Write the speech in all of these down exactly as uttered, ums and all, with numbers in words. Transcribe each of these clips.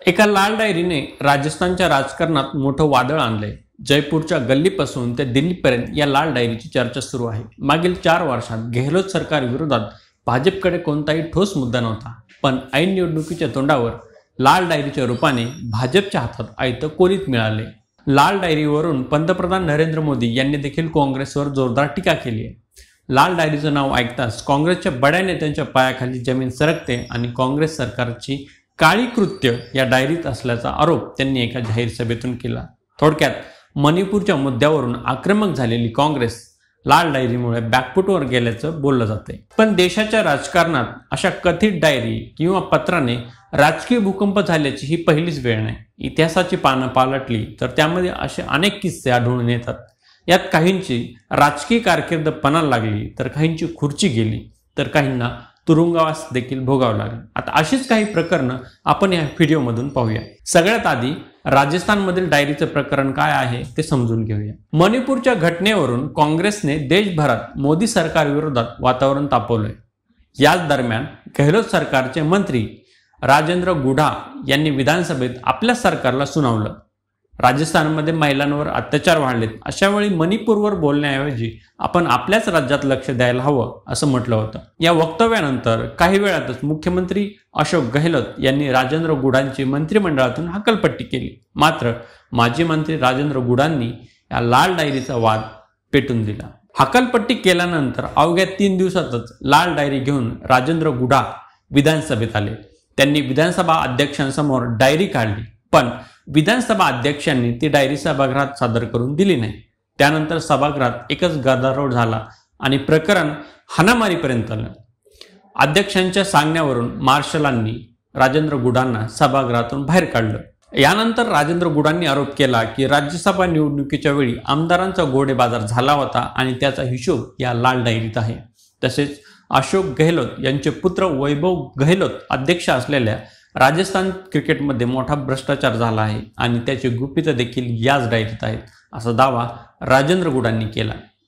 एका लाल डायरीने राजस्थानच्या राजकारणात मोठं वादळ आणलंय। जयपूरच्या गल्लीपासून ते दिल्लीपर्यंत या लाल डायरीची चर्चा सुरू आहे। मागील चार वर्षात गेहलोत सरकार विरोधात भाजपकडे कोणताही ठोस मुद्दा नव्हता, पण ऐन निवडणुकीच्या तोंडावर लाल डायरीच्या रूपाने भाजपच्या हातात आयतं कोलीत मिळाले। लाल डायरीवरून पंतप्रधान नरेंद्र मोदी यांनी देखील काँग्रेसवर जोरदार टीका केली आहे। लाल डायरीचं नाव ऐकताच काँग्रेसच्या बड्या नेत्यांच्या पायाखाली जमीन सरकते आणि काँग्रेस सरकारची काळी कृत्य या डायरीत असल्याचा आरोप त्यांनी एका जाहीर सभेतून केला। थोडक्यात मणिपूरच्या मुद्द्यावरून आक्रमक झालेली काँग्रेस लाल डायरीमुळे बॅकफुटवर गेल्याचं बोललं जाते। पण देशाच्या राजकारणात अशा कथित डायरी किंवा पत्राने राजकीय भूकंप झाल्याची ही पहिलीच वेळ नाही। इतिहासाची पानं पालटली तर त्यामध्ये असे अनेक किस्से आढळून येतात। यात काहींची राजकीय कारकीर्द पणाला लागली, तर काहींची खुर्ची गेली, तर काहींना तुरुंगवास देखील भोगावं लागलं। आता अशीच काही प्रकरणं आपण या व्हिडिओमधून पाहूया। सगळ्यात आधी राजस्थानमधील डायरीचं प्रकरण काय आहे ते समजून घेऊया। मणिपूरच्या घटनेवरून काँग्रेसने देशभरात मोदी सरकार विरोधात वातावरण तापवलंय। याच दरम्यान गेहलोत सरकारचे मंत्री राजेंद्र गुढा यांनी विधानसभेत आपल्या सरकारला सुनावलं। राजस्थानमध्ये महिलांवर अत्याचार वाढलेत, अशा वेळी मणिपूरवर बोलण्याऐवजी आपण आपल्याच राज्यात लक्ष द्यायला हवं असं म्हटलं होतं। या वक्तव्यानंतर काही वेळातच मुख्यमंत्री अशोक गेहलोत यांनी राजेंद्र गुढांची मंत्रिमंडळातून हकालपट्टी केली। मात्र माजी मंत्री राजेंद्र गुढांनी या लाल डायरीचा वाद पेटून दिला। हकालपट्टी केल्यानंतर अवघ्या तीन दिवसातच लाल डायरी घेऊन राजेंद्र गुढा विधानसभेत आले। त्यांनी विधानसभा अध्यक्षांसमोर डायरी काढली, पण विधानसभा अध्यक्षांनी ती डायरी सभागृहात सादर करून दिली नाही। त्यानंतर सभागृहात एकच गदारोळ झाला आणि प्रकरण हाणामारीपर्यंत आलं। अध्यक्षांच्या सांगण्यावरून मार्शलांनी राजेंद्र गुढांना सभागृहातून बाहेर काढलं। यानंतर राजेंद्र गुढांनी आरोप केला की राज्यसभा निवडणुकीच्या वेळी आमदारांचा घोडेबाजार झाला होता आणि त्याचा हिशोब या लाल डायरीत आहे। तसेच अशोक गेहलोत यांचे पुत्र वैभव गेहलोत अध्यक्ष असलेल्या राजस्थान क्रिकेटमध्ये मोठा भ्रष्टाचार झाला आहे आणि त्याची गुपितं देखील याच डायरीत आहेत, असा दावा राजेंद्र गुढांनी केला।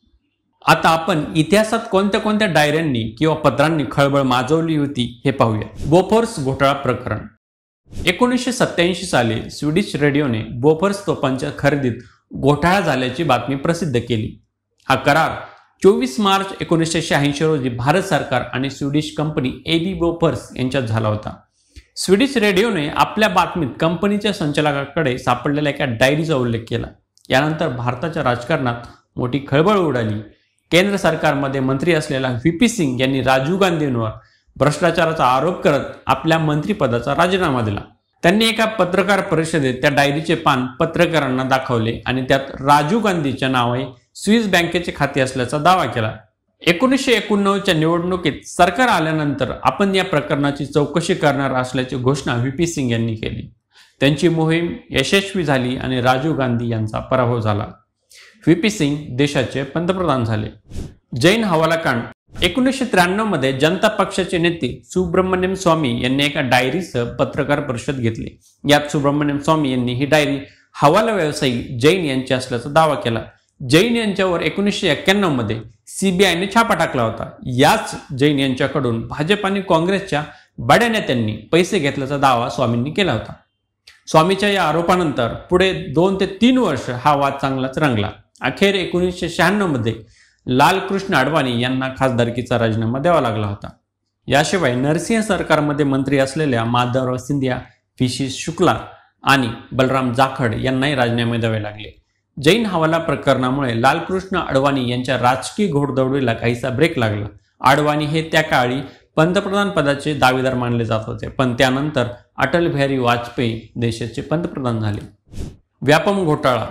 आता आपण इतिहासात कोणत्या कोणत्या डायऱ्यांनी किंवा पत्रांनी खळबळ माजवली होती हे पाहूया। बोफोर्स घोटाळा प्रकरण। एकोणीसशे सत्याऐंशी साली स्वीडिश रेडिओने बोफोर्स तोफांच्या खरेदीत घोटाळा झाल्याची बातमी प्रसिद्ध केली। हा करार चोवीस मार्च एकोणीसशे शहाऐंशी रोजी भारत सरकार आणि स्वीडिश कंपनी एबी बोफोर्स यांच्यात झाला होता। स्वीडिश रेडिओने आपल्या बातमीत कंपनीच्या संचालकाकडे सापडलेल्या एका डायरीचा उल्लेख केला। यानंतर भारताच्या राजकारणात मोठी खळबळ उडाली। केंद्र सरकारमध्ये मंत्री असलेला व्ही पी सिंग यांनी राजीव गांधींवर भ्रष्टाचाराचा आरोप करत आपल्या मंत्रिपदाचा राजीनामा दिला। त्यांनी एका पत्रकार परिषदेत त्या डायरीचे पान पत्रकारांना दाखवले आणि त्यात राजीव गांधीच्या नावे स्विस बँकेचे खाते असल्याचा दावा केला। एकोणीसशे एकोणनव्वदच्या निवडणुकीत सरकार आल्यानंतर आपण या प्रकरणाची चौकशी करणार असल्याची घोषणा व्ही पी सिंग यांनी केली। त्यांची मोहीम यशस्वी झाली आणि राजीव गांधी यांचा पराभव झाला। व्ही पी सिंग देशाचे पंतप्रधान झाले। जैन हवालाकांड। एकोणीसशे त्र्याण्णव मध्ये जनता पक्षाचे नेते सुब्रमण्यम स्वामी यांनी एका डायरीसह पत्रकार परिषद घेतली। यात सुब्रमण्यम स्वामी यांनी ही डायरी हवाला व्यवसायी जैन यांची असल्याचा दावा केला। जैन यांच्यावर एकोणीसशे एक्क्याण्णव मध्ये सीबीआयने छापा टाकला होता। याच जैन यांच्याकडून भाजप आणि काँग्रेसच्या बड्या नेत्यांनी पैसे घेतल्याचा दावा स्वामींनी केला होता। स्वामीच्या या आरोपानंतर पुढे दोन ते तीन वर्ष हा वाद चांगलाच रंगला। अखेर एकोणीसशे शहाण्णव मध्ये लालकृष्ण अडवाणी यांना खासदारकीचा राजीनामा द्यावा लागला होता। याशिवाय नरसिंह सरकारमध्ये मंत्री असलेल्या माधवराव सिंधिया, व्ही सी शुक्ला आणि बलराम जाखड यांनाही राजीनामे द्यावे लागले। जैन हवाला प्रकरणामुळे लालकृष्ण अडवाणी यांच्या राजकीय घोडदौडीला काहीसा ब्रेक लागला। अडवाणी हे त्या काळी पंतप्रधान पदाचे दावेदार मानले जात होते, पण त्यानंतर अटल बिहारी वाजपेयी देशाचे पंतप्रधान झाले। व्यापम घोटाळा।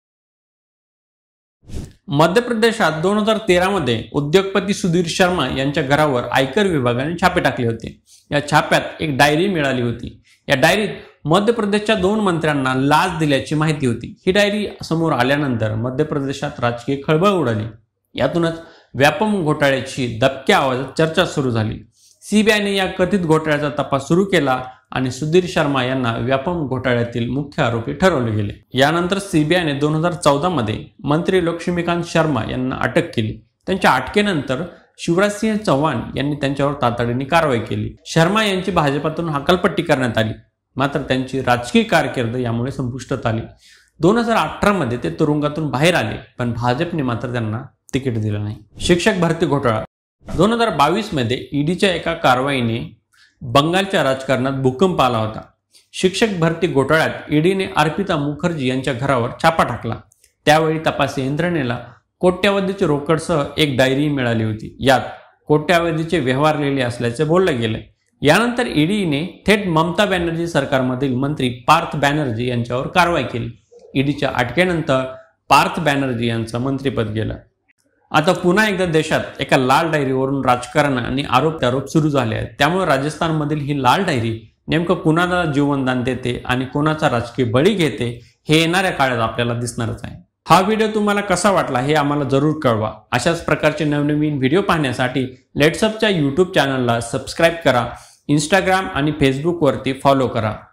मध्य प्रदेशात दोन हजार तेरा मध्ये उद्योगपती सुधीर शर्मा यांच्या घरावर आयकर विभागाने छापे टाकले होते। या छाप्यात एक डायरी मिळाली होती। या डायरीत मध्य प्रदेशच्या दोन मंत्र्यांना लाच दिल्याची माहिती होती। ही डायरी समोर आल्यानंतर मध्य प्रदेशात राजकीय खळबळ उडाली। यातूनच व्यापम घोटाळ्याची दबक्या आवाजात चर्चा सुरू झाली। सीबीआयने या कथित घोटाळ्याचा तपास सुरू केला आणि सुधीर शर्मा यांना व्यापम घोटाळ्यातील मुख्य आरोपी ठरवले गेले। यानंतर सीबीआयने दोन हजार चौदा मध्ये मंत्री लक्ष्मीकांत शर्मा यांना अटक केली। त्यांच्या अटकेनंतर शिवराजसिंह चौहान यांनी त्यांच्यावर तातडीने कारवाई केली। शर्मा यांची भाजपातून हकालपट्टी करण्यात आली। मात्र त्यांची राजकीय कारकीर्द यामुळे संपुष्टात आली. दोन हजार अठरा मध्ये ते तुरुंगातून बाहेर आले, पण भाजपने मात्र त्यांना तिकीट दिलं नाही. शिक्षक भरती घोटाळा. दोन हजार बावीस मध्ये ईडीच्या एका कारवाईने बंगालच्या राजकारणात भूकंप आला होता. शिक्षक भरती घोटाळ्यात ईडीने अर्पिता मुखर्जी यांच्या घरावर छापा टाकला. त्यावेळी तपास यंत्रणेला कोट्यावधीची रोकडसह एक डायरी मिळाली होती. यात कोट्यावधीचे व्यवहार लिहिले असल्याचे बोललं गेलं. यानंतर ईडीने थेट ममता बॅनर्जी सरकारमधील मंत्री पार्थ बॅनर्जी यांच्यावर कारवाई केली. ईडीच्या अटकेनंतर पार्थ बॅनर्जी यांचं मंत्रिपद गेलं. आता पुन्हा एकदा देशात एका लाल डायरीवरून राजकारण आणि आरोप त्यारोप सुरू झाले आहेत. त्यामुळे राजस्थानमधील ही लाल डायरी नेमकं कुणाला जीवनदान देते आणि कोणाचा राजकीय बळी घेते हे येणाऱ्या काळात आपल्याला दिसणारच आहे. हा व्हिडिओ तुम्हाला कसा वाटला हे आम्हाला जरूर कळवा. अशाच प्रकारचे नवनवीन व्हिडिओ पाहण्यासाठी लेट्सअपच्या यूट्यूब चॅनलला सबस्क्राईब करा. इंस्टाग्राम आणि फेसबुकवरती फॉलो करा.